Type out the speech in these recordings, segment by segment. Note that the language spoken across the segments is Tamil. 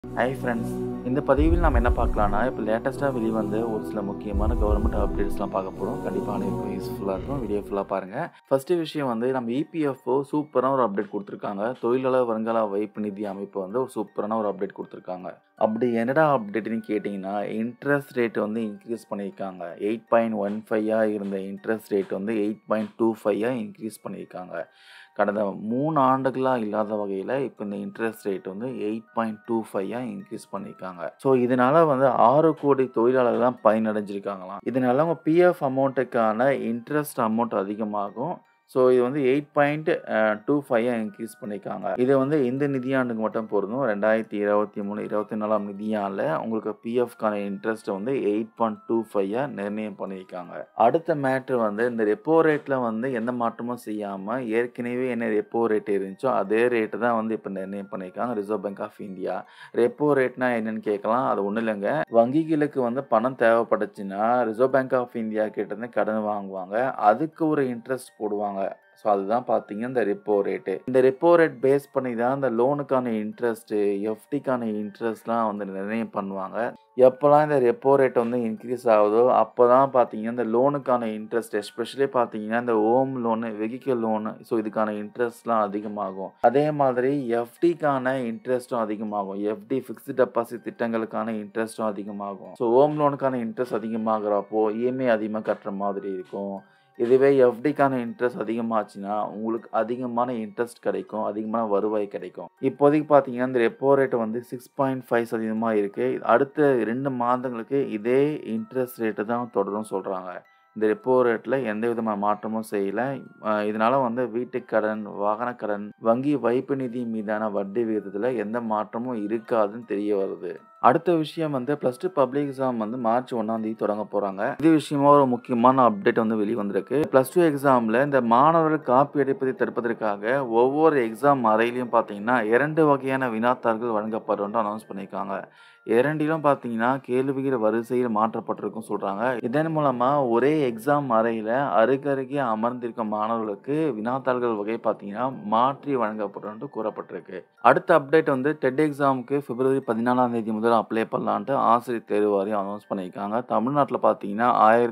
ஹாய் ஃப்ரெண்ட்ஸ், இந்த பதிவில் நாம் என்ன பார்க்கலாம்னா, இப்போ லேட்டஸ்ட்டாக வெளிவந்த ஒரு சில முக்கியமான கவர்மெண்ட் அப்டேட்ஸ்லாம் பார்க்க போகிறோம். கண்டிப்பாக அனைவருக்கும் யூஸ்ஃபுல்லாக இருக்கும். வீடியோ ஃபுல்லாக பாருங்கள். ஃபஸ்ட்டு விஷயம் வந்து நம்ம இபிஎஃப்ஓ சூப்பரான ஒரு அப்டேட் கொடுத்துருக்காங்க. தொழிலாளர் வருங்கால வைப்பு நிதி அமைப்பு வந்து ஒரு சூப்பரான ஒரு அப்டேட் கொடுத்துருக்காங்க. அப்படி என்னடா அப்டேட்னு கேட்டிங்கன்னா, இன்ட்ரெஸ்ட் ரேட் வந்து இன்க்ரீஸ் பண்ணியிருக்காங்க. 8.15 இருந்த இன்ட்ரெஸ்ட் ரேட் வந்து 8.25 இன்க்ரீஸ் பண்ணியிருக்காங்க. கடந்த 3 ஆண்டுகளா இல்லாத வகையில் இப்போ இந்த இன்ட்ரெஸ்ட் ரேட் வந்து 8.25 இன்க்ரீஸ் பண்ணியிருக்காங்க. ஸோ இதனால வந்து 6 கோடி தொழிலாளர்கள் தான் பயனடைஞ்சிருக்காங்களாம். இதனால அவங்க பிஎஃப் அமௌண்ட்டுக்கான இன்ட்ரெஸ்ட் அமௌண்ட் அதிகமாகும். ஸோ இது வந்து 8.25 இன்க்ரீஸ் பண்ணியிருக்காங்க. இது வந்து இந்த நிதியாண்டுக்கு மட்டும் பொருந்தும். 2023-24 நிதியாண்டில் உங்களுக்கு பிஎஃப்கான இன்ட்ரெஸ்ட் வந்து 8.25 நிர்ணயம் பண்ணியிருக்காங்க. அடுத்த மேட்ரு வந்து இந்த ரெப்போ ரேட்டில் வந்து எந்த மாற்றமும் செய்யாமல் ஏற்கனவே என்ன ரெப்போ ரேட் இருந்துச்சோ அதே ரேட்டு தான் வந்து இப்போ நிர்ணயம் பண்ணியிருக்காங்க Reserve bank of India. Repo ரேட்னா என்னன்னு கேட்கலாம். அது ஒன்றும் இல்லைங்க. வங்கிகளுக்கு வந்து பணம் தேவைப்பட்டுச்சுன்னா ரிசர்வ் பேங்க் ஆஃப் இந்தியா கிட்டேருந்து கடன் வாங்குவாங்க. அதுக்கு ஒரு இன்ட்ரெஸ்ட் போடுவாங்க. ஸோ அதுதான் பார்த்தீங்கன்னா இந்த ரெப்போ ரேட்டு. இந்த ரெப்போ ரேட் பேஸ் பண்ணி தான் இந்த லோனுக்கான இன்ட்ரெஸ்ட்டு, எஃப்டிக்கான இன்ட்ரெஸ்ட்லாம் வந்து நிர்ணயம் பண்ணுவாங்க. எப்போலாம் இந்த ரெப்போ ரேட் வந்து இன்க்ரீஸ் ஆகுதோ அப்போ தான் பார்த்தீங்கன்னா இந்த லோனுக்கான இன்ட்ரெஸ்ட் எஸ்பெஷலி பார்த்தீங்கன்னா இந்த home loan, vehicle loan, so இதுக்கான இன்ட்ரெஸ்ட்லாம் அதிகமாகும். அதே மாதிரி எஃப்டிக்கான இன்ட்ரெஸ்ட்டும் அதிகமாகும். எஃப்டி ஃபிக்ஸ்டு டெபாசிட் திட்டங்களுக்கான இன்ட்ரெஸ்ட்டும் அதிகமாகும். ஸோ ஹோம் லோனுக்கான இன்ட்ரெஸ்ட் அதிகமாகிறப்போ இஎம்ஐ அதிகமாக கட்டுற மாதிரி இருக்கும். இதுவே எஃப்டிக்கான இன்ட்ரெஸ்ட் அதிகமாச்சுன்னா உங்களுக்கு அதிகமான இன்ட்ரெஸ்ட் கிடைக்கும், அதிகமான வருவாய் கிடைக்கும். இப்போதைக்கு பார்த்தீங்கன்னா இந்த ரெப்போ ரேட் வந்து 6.5% இருக்குது. அடுத்த 2 மாதங்களுக்கு இதே இன்ட்ரெஸ்ட் ரேட்டு தான் தொடரும்னு சொல்கிறாங்க. இந்த ரெப்போ ரேட்டில் எந்த விதமான மாற்றமும் செய்யலை. இதனால் வந்து வீட்டுக் கடன், வாகன கடன், வங்கி வைப்பு நிதி மீதான வட்டி விகிதத்தில் எந்த மாற்றமும் இருக்காதுன்னு தெரிய வருது. அடுத்த விஷயம் வந்து +2 பப்ளிக் எக்ஸாம் வந்து மார்ச் 1 தொடங்க போகிறாங்க. இது விஷயமா ஒரு முக்கியமான அப்டேட் வந்து வெளிவந்திருக்கு. +2 எக்ஸாமில் இந்த மாணவர்கள் காப்பி அடிப்பதை தடுப்பதற்காக ஒவ்வொரு எக்ஸாம் அறையிலையும் பார்த்தீங்கன்னா 2 வகையான வினாத்தாள்கள் வழங்கப்படும் அனௌன்ஸ் பண்ணியிருக்காங்க. 2லும் பார்த்தீங்கன்னா கேள்விகள் வரிசையில் மாற்றப்பட்டிருக்கும் சொல்கிறாங்க. இதன் மூலமாக ஒரே எக்ஸாம் அறையில் அருகருகே அமர்ந்திருக்கும் மாணவர்களுக்கு வினாத்தாள்கள் வகை பார்த்தீங்கன்னா மாற்றி வழங்கப்படும் கூறப்பட்டிருக்கு. அடுத்த அப்டேட் வந்து டெட் எக்ஸாமுக்கு பிப்ரவரி 14 முதல் அப்ளை பண்ணலான்ட்டு ஆசிரியர் தேர்வு வாரியம் அனௌன்ஸ் பண்ணியிருக்காங்க. தமிழ்நாட்டில் பார்த்தீங்கன்னா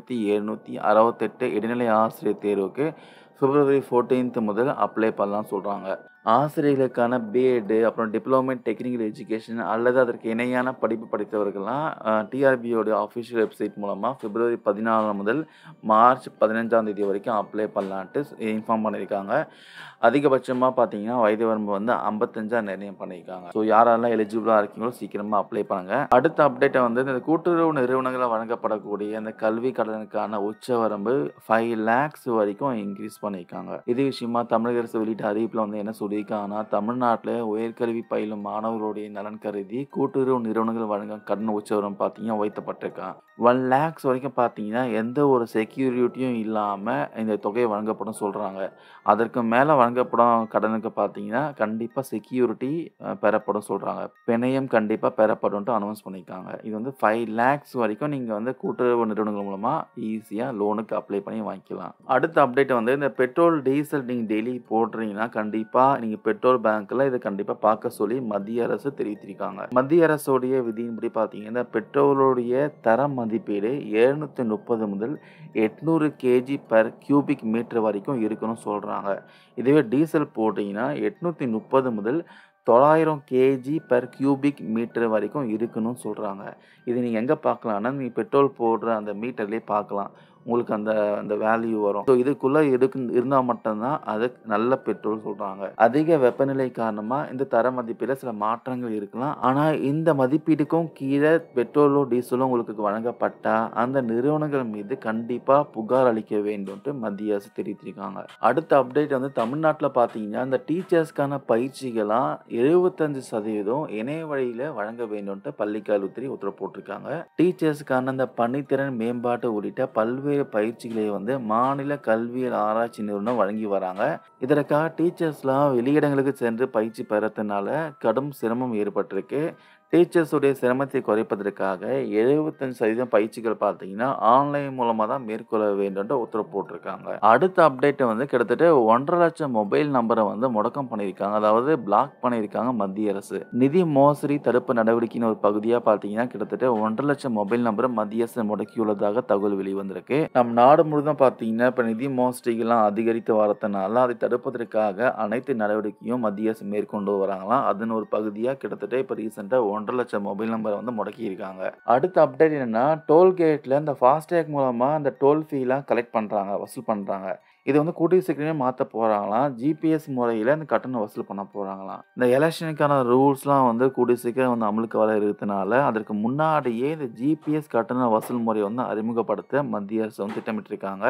1768 இடைநிலை ஆசிரியர் தேர்வுக்கு பிப்ரவரி 14 முதல் அப்ளை பண்ணலாம்னு சொல்கிறாங்க. ஆசிரியர்களுக்கான பிஎட், அப்புறம் டிப்ளமோ இன் டெக்னிக்கல் எஜுகேஷன் அல்லது அதற்கு இணையான படிப்பு படித்தவர்கள்லாம் டிஆர்பியோட அஃபிஷியல் வெப்சைட் மூலமாக பிப்ரவரி 14 முதல் மார்ச் 15 வரைக்கும் அப்ளை பண்ணலான்ட்டு இன்ஃபார்ம் பண்ணியிருக்காங்க. அதிகபட்சமாக பார்த்தீங்கன்னா வயது வரம்பு வந்து 55 நிர்ணயம் பண்ணியிருக்காங்க. ஸோ யாரெல்லாம் எலிஜிபிளாக இருக்கீங்களோ சீக்கிரமாக அப்ளை பண்ணுங்க. அடுத்த அப்டேட்டை வந்து இந்த கூட்டுறவு நிறுவனங்களால் வழங்கப்படக்கூடிய இந்த கல்வி கடனுக்கான உச்சவரம்பு 5 lakhs வரைக்கும் இன்க்ரீஸ் பண்ணியிருக்காங்க. இது விஷயமா தமிழக அரசு வெளியிட்ட அறிவிப்பில் வந்து என்ன சொல்லியிருக்காங்கன்னா, தமிழ்நாட்டில் உயர்கல்வி பயிலும் மாணவர்களுடைய நலன் கருதி கூட்டுறவு நிறுவனங்கள் வழங்கும் கடன் உச்சவரம்பு பார்த்தீங்கன்னா உயர்த்தப்பட்டிருக்கான். 1 lakhs வரைக்கும் பார்த்தீங்கன்னா எந்த ஒரு செக்யூரிட்டியும் இல்லாமல் இந்த தொகை வழங்கப்படும் சொல்கிறாங்க. அதற்கு மேலே வழங்கப்படும் கடனுக்கு பார்த்தீங்கன்னா கண்டிப்பாக செக்யூரிட்டி பெறப்படும் சொல்கிறாங்க. பிணையம் கண்டிப்பாக பெறப்படும்ட்டு அனௌன்ஸ் பண்ணியிருக்காங்க. இது வந்து 5 lakhs வரைக்கும் நீங்கள் வந்து கூட்டுறவு நிறுவனங்கள் மூலமாக ஈஸியாக லோனுக்கு அப்ளை பண்ணி வாங்கிக்கலாம். அடுத்த அப்டேட் வந்து இந்த பெட்ரோல், டீசல் நீங்கள் டெய்லி போடுறீங்கன்னா கண்டிப்பாக நீங்கள் பெட்ரோல் பேங்க்கில் இதை கண்டிப்பாக பார்க்க சொல்லி மத்திய அரசு தெரிவித்திருக்காங்க. மத்திய அரசுடைய விதியின்படி பார்த்தீங்கன்னா பெட்ரோலுடைய தர மதிப்பீடு 730 முதல் 800 kg பெர் கியூபிக் மீட்டர் வரைக்கும் இருக்கணும்னு சொல்கிறாங்க. இதுவே டீசல் போட்டிங்கன்னா 830 முதல் 900 kg பெர் கியூபிக் மீட்டர் வரைக்கும் இருக்கணும்னு சொல்கிறாங்க. இது நீங்கள் எங்கே பார்க்கலான்னா நீங்கள் பெட்ரோல் போடுற அந்த மீட்டர்லேயே பார்க்கலாம். உங்களுக்கு அந்த அந்த வேல்யூ வரும். ஸோ இதுக்குள்ளே இருந்தால் மட்டும்தான் அது நல்ல பெட்ரோல் சொல்கிறாங்க. அதிக வெப்பநிலை காரணமாக இந்த தர மதிப்பீடில் சில மாற்றங்கள் இருக்கலாம். ஆனால் இந்த மதிப்பீடுக்கும் கீழே பெட்ரோலோ டீசலோ உங்களுக்கு வழங்கப்பட்டால் அந்த நிறுவனங்கள் மீது கண்டிப்பாக புகார் அளிக்க வேண்டும்ட்டு மத்திய அரசு தெரிவித்திருக்காங்க. அடுத்த அப்டேட் வந்து தமிழ்நாட்டில் பார்த்தீங்கன்னா இந்த டீச்சர்ஸ்க்கான பயிற்சிகளாம் 75% இணைய வழியில் வழங்க வேண்டும்ட்டு பள்ளிக்கல்வித்துறை உத்தரவு போட்டிருக்காங்க. டீச்சர்ஸ்க்கான அந்த பணித்திறன் மேம்பாட்டு உள்ளிட்ட பல்வேறு பயிற்சிகளை வந்து மாநில கல்வியல் ஆராய்ச்சி நிறுவனம் வழங்கி வராங்க. இதற்காக டீச்சர்ஸ்லாம் வெளியிடங்களுக்கு சென்று பயிற்சி பெறத்தினால கடும் சிரமம் ஏற்பட்டிருக்கு. டீச்சர்ஸ் உடைய சிரமத்தை குறைப்பதற்காக 75% பயிற்சிகள் பார்த்தீங்கன்னா, ஆன்லைன் மூலமா தான் மேற்கொள்ள வேண்டும்ன்ட்டு உத்தரவு போட்டிருக்காங்க. அடுத்த அப்டேட் வந்து கிட்டத்தட்ட 1,50,000 மொபைல் நம்பர வந்து முடக்கம் பண்ணியிருக்காங்க. அதாவது பிளாக் பண்ணியிருக்காங்க மத்திய அரசு. நிதி மோசடி தடுப்பு நடவடிக்கையின் ஒரு பகுதியா பார்த்தீங்கன்னா, கிட்டத்தட்ட 1,50,000 மொபைல் நம்பர மத்திய அரசு முடக்கியுள்ளதாக தகவல் வெளிவந்திருக்கு. நம் நாடு முழுவதும் பார்த்தீங்கன்னா, இப்ப நிதி மோசடிகள்லாம் அதிகரித்து வரதுனால, அதை தடுப்பதற்காக அனைத்து நடவடிக்கையும் மத்திய அரசு மேற்கொண்டு வராங்களாம். அதன் ஒரு பகுதியா கிட்டத்தட்ட இப்ப ரீசென்ட்டா 1,50,000 மொபைல் நம்பர வந்து முடக்கியிருக்காங்க. அடுத்த அப்டேட் என்னன்னா, டோல்கேட்ல இந்த ஃபாஸ்டேக் மூலமா அந்த டோல் ஃபீலாம் கலெக்ட் பண்றாங்க, வசூல் பண்றாங்க. இது வந்து கூடிய சீக்கிரமே மாத்த போறாங்களாம். ஜிபிஎஸ் முறையில இந்த கட்டணம் வசூல் பண்ண போறாங்களாம். இந்த எலக்ஷனுக்கான ரூல்ஸ்லாம் வந்து கூடிய சீக்கிரம் வந்து அமலுக்கு வர இருக்கிறதுனால, அதற்கு முன்னாடியே இந்த ஜிபிஎஸ் கட்டண வசூல் முறைய வந்து அறிமுகப்படுத்த மத்திய அரசு வந்து திட்டமிட்டிருக்காங்க.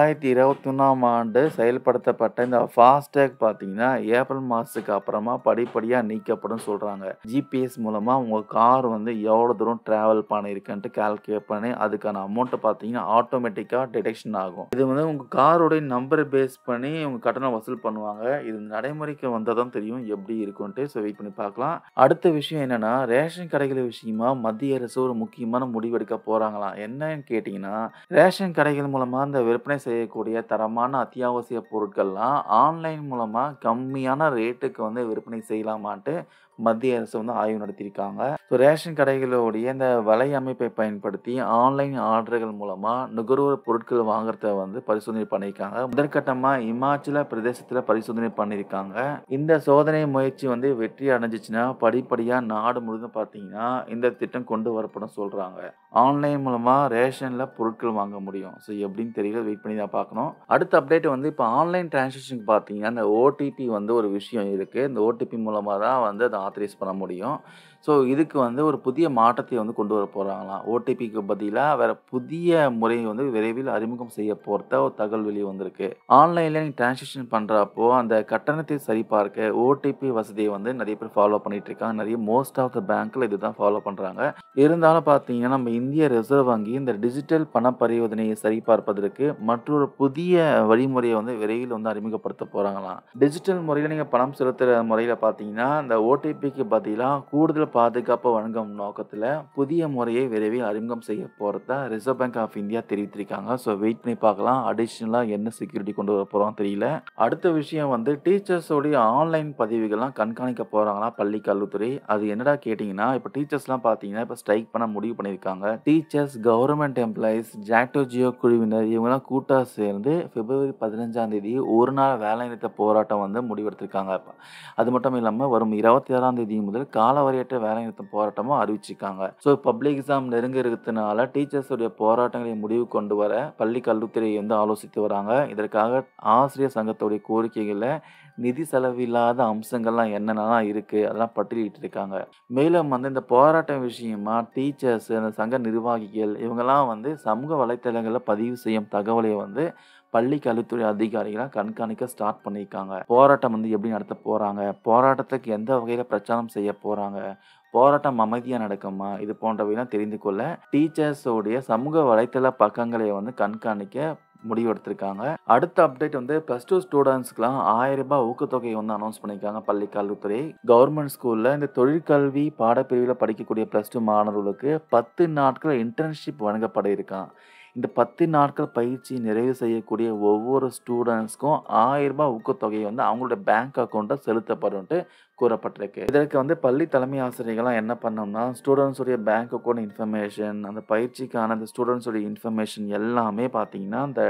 2021ஆம் ஆண்டு செயல்படுத்தப்பட்ட இந்த ஃபாஸ்டேக் பார்த்தீங்கன்னா, ஏப்ரல் மாசத்துக்கு அப்புறமா படிப்படியா நீக்கப்படும் சொல்றாங்க. ஜிபிஎஸ் மூலமா உங்க கார் வந்து எவ்வளோ தூரம் டிராவல் பண்ணியிருக்குன்ட்டு கால்குலேட் பண்ணி, அதுக்கான அமௌண்ட்ட பார்த்தீங்கன்னா, ஆட்டோமேட்டிக்கா டிடெக்ஷன் ஆகும். இது வந்து உங்க காரோட நம்பர பேஸ் பண்ணி உங்க கட்டணம் வசூல் பண்ணுவாங்க. இது நடைமுறைக்கு வந்தா தான் தெரியும் எப்படி இருக்குன்ட்டு. ஸோ வெயிட் பண்ணி பார்க்கலாம். அடுத்த விஷயம் என்னன்னா, ரேஷன் கடைகள் விஷயமா மத்திய அரசு ஒரு முக்கியமான முடிவு எடுக்க போறாங்களாம். என்னன்னு கேட்டீங்கன்னா, ரேஷன் கடைகள் மூலமா இந்த விற்பனை செய்யக்கூடிய தரமான அத்தியாவசிய பொருட்கள்லாம் ஆன்லைன் மூலமா கம்மியான ரேட்டுக்கு வந்து விற்பனை செய்யலாமான்ட்டு மத்திய அரசு வந்து ஆய்வு நடத்தியிருக்காங்க. ஸோ ரேஷன் கடைகளுடைய இந்த வலை அமைப்பை பயன்படுத்தி ஆன்லைன் ஆர்டர்கள் மூலமா நுகர்வோர் பொருட்கள் வாங்குறத வந்து பரிசோதனை பண்ணியிருக்காங்க. முதற்கட்டமா இமாச்சல பிரதேசத்துல பரிசோதனை பண்ணியிருக்காங்க. இந்த சோதனை முயற்சி வந்து வெற்றி அடைஞ்சிச்சுன்னா, படிப்படியா நாடு முழுவதும் பார்த்தீங்கன்னா, இந்த திட்டம் கொண்டு வரப்படும் சொல்றாங்க. ஆன்லைன் மூலமா ரேஷன்ல பொருட்கள் வாங்க முடியும். ஸோ எப்படின்னு தெரியல. வெயிட் பண்ணி தான் பார்க்கணும். அடுத்த அப்டேட் வந்து இப்போ ஆன்லைன் டிரான்சாக்ஷனுக்கு பார்த்தீங்கன்னா, இந்த ஓடிபி வந்து ஒரு விஷயம் இருக்கு. இந்த ஓடிபி மூலமா தான் வந்து அத ஆத்தரைஸ் பண்ண முடியும். ஸோ இதுக்கு வந்து ஒரு புதிய மாற்றத்தை வந்து கொண்டு வர போறாங்களாம். ஓடிபிக்கு பதிலா வேற புதிய முறை வந்து விரைவில் அறிமுகம் செய்ய போறதா ஒரு தகவல் வெளிய வந்திருக்கு. ஆன்லைன்ல நீங்க டிரான்சாக்ஷன் பண்றப்போ அந்த கட்டணத்தை சரிபார்க்க ஓடிபி வசதியை வந்து நிறைய பேர் ஃபாலோ பண்ணிட்டு இருக்காங்க. நிறைய மோஸ்ட் ஆஃப் த பேங்க்ல இதுதான் ஃபாலோ பண்றாங்க. இருந்தாலும் பார்த்தீங்கன்னா, நம்ம இந்திய ரிசர்வ் வங்கி இந்த டிஜிட்டல் பண பரிவர்த்தனையை சரிபார்ப்பதற்கு மற்றொரு புதிய வழிமுறையை வந்து விரைவில் வந்து அறிமுகப்படுத்த போறாங்களாம். டிஜிட்டல் முறையில நீங்க பணம் செலுத்துற முறையில பார்த்தீங்கன்னா, இந்த ஓடிபிக்கு பதிலா கூடுதல் பாதுகாப்பு வழங்கும் நோக்கத்துல புதிய முறையை விரைவில் அறிமுகம் செய்ய போறதா ரிசர்வ் பேங்க் ஆஃப் இந்தியா தெரிவித்திருக்காங்க. ஸோ வெயிட் பண்ணி பார்க்கலாம். அடிஷனலா என்ன செக்யூரிட்டி கொண்டு வர போறோம் தெரியல. அடுத்த விஷயம் வந்து டீச்சர்ஸ் உடைய ஆன்லைன் பதிவுகள்லாம் கண்காணிக்க போறாங்களாம் பள்ளி கல்வித்துறை. அது என்னடா கேட்டீங்கன்னா, இப்ப டீச்சர்ஸ்லாம் பார்த்தீங்கன்னா, இப்ப ஸ்ட்ரைக் பண்ண முடிவு பண்ணியிருக்காங்க. Teachers, government employees, JACTO GEO குழுவினர் இவங்கலாம் கூட்டா சேர்ந்து பிப்ரவரி 15ஆம் தேதி ஒரு நாள் வேலைநிறுத்த போராட்டம் வந்து முடிவெடுத்திருக்காங்க. அது மட்டும் இல்லாம வரும் 26ஆம் தேதி முதல் காலவரையற்ற வேலைநிறுத்த போராட்டமும் அறிவிச்சிருக்காங்க. ஸோ பப்ளிக் எக்ஸாம் நெருங்க இருக்கிறதுனால டீச்சர்ஸ் உடைய போராட்டங்களை முடிவு கொண்டு வர பள்ளி கல்வித்துறை வந்து ஆலோசித்து வராங்க. இதற்காக ஆசிரியர் சங்கத்துடைய கோரிக்கைகள்ல நிதி செலவில்லாத அம்சங்கள்லாம் என்னென்னலாம் இருக்கு அதெல்லாம் பட்டியலிட்டு இருக்காங்க. மேலும் வந்து இந்த போராட்டம் விஷயமா டீச்சர்ஸ், அந்த சங்க நிர்வாகிகள் இவங்கலாம் வந்து சமூக வலைத்தளங்கள்ல பதிவு செய்யும் தகவலை வந்து பள்ளி கல்வித்துறை அதிகாரிகளாம் கண்காணிக்க ஸ்டார்ட் பண்ணியிருக்காங்க. போராட்டம் வந்து எப்படி நடத்த போறாங்க? போராட்டத்துக்கு எந்த வகையில பிரச்சாரம் செய்ய போறாங்க? போராட்டம் அமைதியா நடக்குமா? இது போன்றவைலாம் தெரிந்து கொள்ள டீச்சர்ஸ் உடைய சமூக வலைத்தள பக்கங்களை வந்து கண்காணிக்க முடிவெடுத்திருக்காங்க. அடுத்த அப்டேட் வந்து +2 ஸ்டூடண்ட்ஸ்க்குலாம் ரூ. 1000 ஊக்கத்தொகை வந்து அனௌன்ஸ் பண்ணியிருக்காங்க பள்ளி கல்வித்துறை. கவர்மெண்ட் ஸ்கூல்ல இந்த தொழிற்கல்வி பாடப்பிரிவில படிக்கக்கூடிய +2 மாணவர்களுக்கு 10 நாட்கள் இன்டர்ன்ஷிப் வழங்கப்பட இருக்காம். இந்த 10 நாட்கள் பயிற்சி நிறைவு செய்யக்கூடிய ஒவ்வொரு ஸ்டூடண்ட்ஸ்க்கும் ரூ. 1000 ஊக்கத்தொகை வந்து அவங்களுடைய பேங்க் அக்கவுண்ட்ல செலுத்தப்படும்ன்ட்டு கூறப்பட்டிருக்கு. இதற்கு வந்து பள்ளி தலைமை ஆசிரியர்கள்லாம் என்ன பண்ணணும்னா, ஸ்டூடண்ட்ஸ் உடைய பேங்க் அக்கவுண்ட் இன்ஃபர்மேஷன், அந்த பயிற்சிக்கான அந்த ஸ்டூடண்ட்ஸ் உடைய இன்ஃபர்மேஷன் எல்லாமே பார்த்தீங்கன்னா, இந்த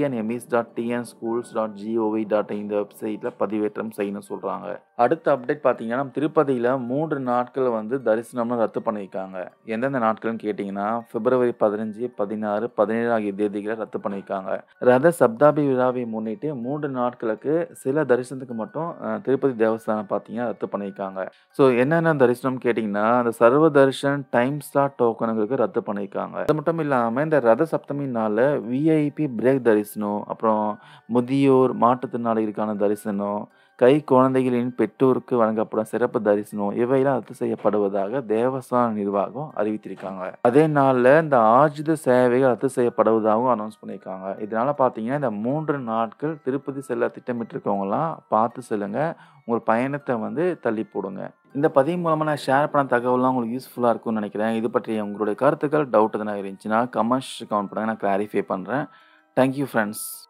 tnmis.tnschools.gov.in இந்த வெப்சைட்ல பதிவேற்றம் செய்யணும்னு சொல்றாங்க. அடுத்த அப்டேட் பார்த்தீங்கன்னா, திருப்பதியில 3 நாட்கள் வந்து தரிசனம்லாம் ரத்து பண்ணியிருக்காங்க. எந்தெந்த நாட்கள்னு கேட்டீங்கன்னா, பிப்ரவரி 15, 16, 17 ஆகிய தேதிகளை ரத்து பண்ணியிருக்காங்க. ரத சப்தாபி விழாவை முன்னிட்டு 3 நாட்களுக்கு சில தரிசனத்துக்கு மட்டும் திருப்பதி தேவஸ்தானம் பார்த்தீங்கன்னா ரத்து பண்ணியிருக்காங்க. ஸோ என்னென்ன தரிசனம் கேட்டீங்கன்னா, அந்த சர்வ தரிசன் டைம் ஸ்லாட் டோக்கனுங்களுக்கு ரத்து பண்ணியிருக்காங்க. அது மட்டும் இல்லாம இந்த ரத சப்தமி நாள்ல விஐபி பிரேக் தரிசனம், அப்புறம் முதியோர், மாற்றுத்திறனாளிகளுக்கான தரிசனம், கை குழந்தைகளின் பெற்றோருக்கு வழங்கப்படும் சிறப்பு தரிசனம் இவையெல்லாம் ரத்து செய்யப்படுவதாக தேவஸ்தான நிர்வாகம் அறிவித்திருக்காங்க. அதே நாள்ல இந்த ஆர்ஜித சேவைகள் ரத்து செய்யப்படுவதாகவும் அனௌன்ஸ் பண்ணியிருக்காங்க. இதனால பார்த்தீங்கன்னா, இந்த 3 நாட்கள் திருப்பதி செல்ல திட்டமிட்டிருக்கவங்கலாம் பார்த்து செல்லுங்க. உங்கள் பயணத்த தள்ளி போடுங்க. இந்த பதிவு மூலமா நான் ஷேர் பண்ண தகவல்லாம் உங்களுக்கு யூஸ்ஃபுல்லா இருக்கும்னு நினைக்கிறேன். இது பற்றிய உங்களுடைய கருத்துக்கள், டவுட் எதனா இருந்துச்சுன்னா கமெண்ட்ஸ் கமெண்ட் பண்ணுங்க. நான் கிளாரிஃபை பண்றேன். Thank you friends.